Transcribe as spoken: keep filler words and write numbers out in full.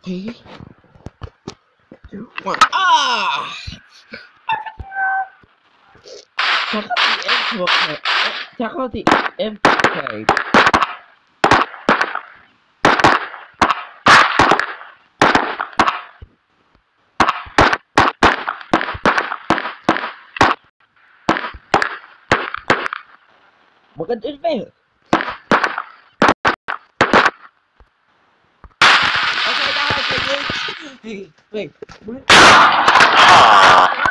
Three, two, one. Ah! Check out the info code. Check out the info code. Maganda yun ba yun? Okay, guys, wait, wait, wait.